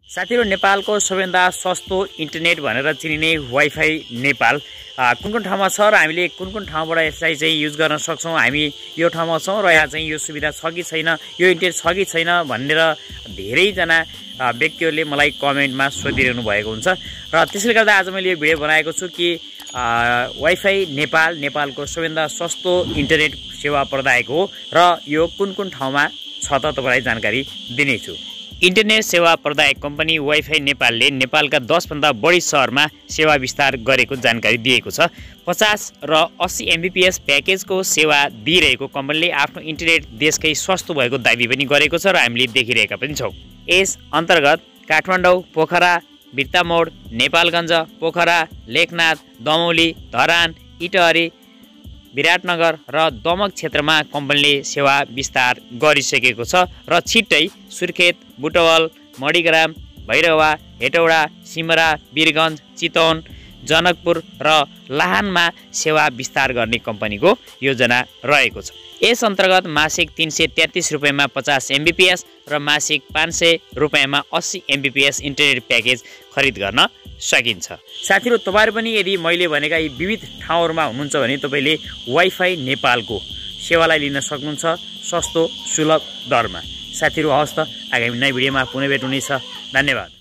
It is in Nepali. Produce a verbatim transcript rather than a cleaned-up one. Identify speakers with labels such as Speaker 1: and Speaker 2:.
Speaker 1: साथीहरु, नेपालको सबैभन्दा सस्तो इन्टरनेट भनेर चिनिने वाइफाई नेपाल कुन कुन ठाउँमा छ र हामीले कुन कुन ठाउँबाट यसलाई चाहिँ युज गर्न सक्छौं, हामी यो ठाउँमा छौं र यहाँ चाहिँ यो सुविधा छ कि छैन, यो इन्टरनेट छ कि छैन भनेर धेरैजना व्यक्तिहरूले मलाई कमेन्टमा सोधिरहनु भएको हुन्छ। र त्यसैले गर्दा आज मैले यो भिडियो बनाएको छु कि वाइफाई नेपाल नेपालको सबैभन्दा सस्तो इन्टरनेट सेवा प्रदायक हो र यो कुन कुन ठाउँमा छ त तपाईलाई जानकारी दिनेछु। इन्टरनेट सेवा प्रदायक कम्पनी वाइफाई नेपालले नेपालका दस भन्दा बढी शहरमा सेवा विस्तार गरेको जानकारी दिएको छ। पचास र अस्सी एमबीपीएस प्याकेजको सेवा दिइरहेको कम्पनीले आफ्नो इन्टरनेट देशकै सस्तो भएको दाबी पनि गरेको छ र हामीले देखिरहेका पनि छौँ। यस अन्तर्गत काठमाडौँ, पोखरा, बिर्तामोड, नेपालगञ्ज, पोखरा, लेखनाथ, दमौली, धरान, इटहरी, विराटनगर र दमक क्षेत्रमा कम्पनीले सेवा विस्तार गरिसकेको छ र छिट्टै सुर्खेत, बुटवल, मणिग्राम, भैरवा, हेटौडा, सिमरा, वीरगञ्ज, चितवन, जनकपुर र लाहानमा सेवा विस्तार गर्ने कम्पनीको योजना रहेको छ। यस अन्तर्गत मासिक तीन सय तेत्तीस रुपियाँमा पचास एमबीपीएस र मासिक पाँच सय रुपियाँमा अस्सी एमबीपीएस इन्टरनेट प्याकेज खरिद गर्न सकिन्छ। साथीहरु, तपाईहरु पनि यदि मैले भनेका यी विविध ठाउँहरुमा हुनुहुन्छ भने तपाईले वाइफाई नेपालको सेवालाई लिन सक्नुहुन्छ सस्तो सुलभ दरमा। साथीहरु, हवस् त, आगामी नयाँ भिडियोमा पुनः भेट हुनेछ। धन्यवाद।